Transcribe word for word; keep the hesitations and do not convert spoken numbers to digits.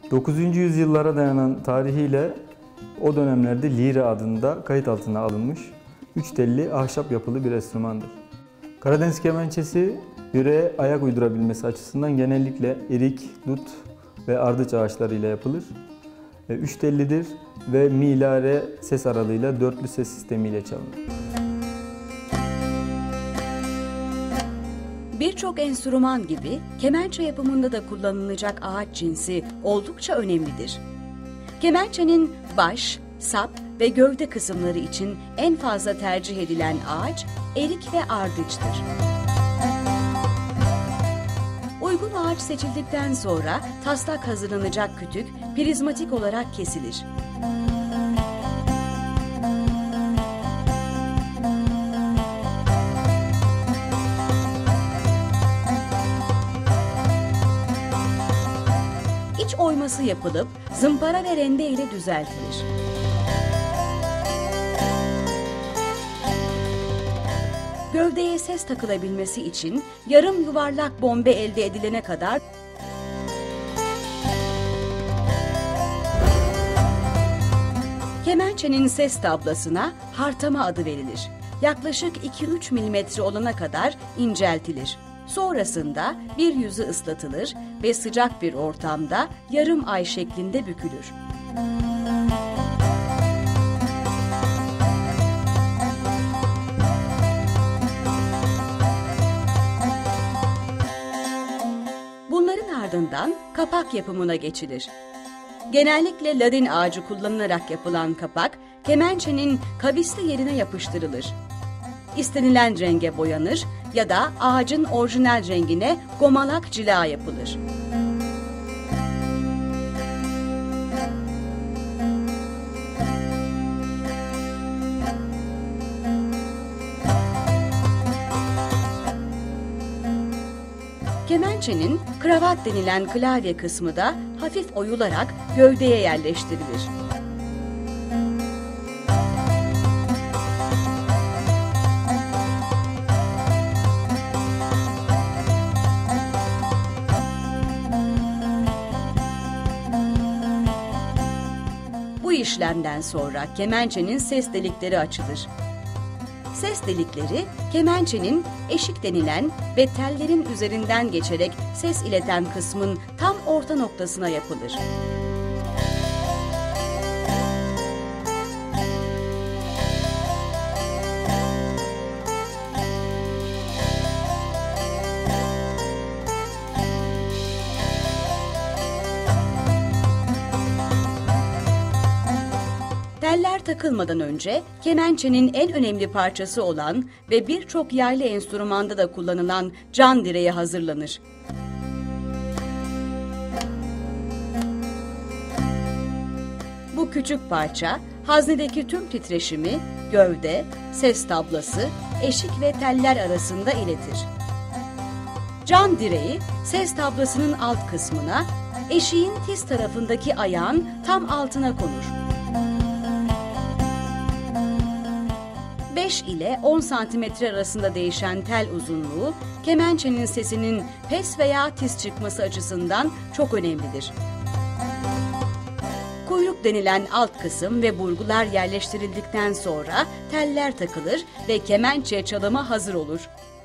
dokuzuncu yüzyıllara dayanan tarihiyle o dönemlerde lira adında kayıt altına alınmış üç telli ahşap yapılı bir enstrümandır. Karadeniz kemençesi yüreğe ayak uydurabilmesi açısından genellikle erik, dut ve ardıç ağaçlarıyla yapılır. Üç tellidir ve mi, la, re ses aralığıyla dörtlü ses sistemiyle çalınır. Birçok enstrüman gibi kemençe yapımında da kullanılacak ağaç cinsi oldukça önemlidir. Kemençenin baş, sap ve gövde kısımları için en fazla tercih edilen ağaç erik ve ardıçtır. Uygun ağaç seçildikten sonra taslak hazırlanacak kütük prizmatik olarak kesilir. İç oyması yapılıp zımpara ve rende ile düzeltilir. Gövdeye ses takılabilmesi için yarım yuvarlak bombe elde edilene kadar kemençenin ses tablasına hartama adı verilir. Yaklaşık iki üç milimetre olana kadar inceltilir. Sonrasında bir yüzü ıslatılır ve sıcak bir ortamda yarım ay şeklinde bükülür. Bunların ardından kapak yapımına geçilir. Genellikle ladin ağacı kullanılarak yapılan kapak, kemençenin kavisli yerine yapıştırılır. İstenilen renge boyanır ya da ağacın orijinal rengine gomalak cila yapılır. Kemençenin kravat denilen klavye kısmı da hafif oyularak gövdeye yerleştirilir. Bu işlemden sonra kemençenin ses delikleri açılır. Ses delikleri kemençenin eşik denilen ve tellerin üzerinden geçerek ses ileten kısmın tam orta noktasına yapılır. Teller takılmadan önce kemençenin en önemli parçası olan ve birçok yaylı enstrümanda da kullanılan can direği hazırlanır. Bu küçük parça haznedeki tüm titreşimi gövde, ses tablası, eşik ve teller arasında iletir. Can direği ses tablasının alt kısmına, eşiğin tiz tarafındaki ayağın tam altına konur. beş ile on santimetre arasında değişen tel uzunluğu, kemençenin sesinin pes veya tiz çıkması açısından çok önemlidir. Kuyruk denilen alt kısım ve burgular yerleştirildikten sonra teller takılır ve kemençe çalıma hazır olur.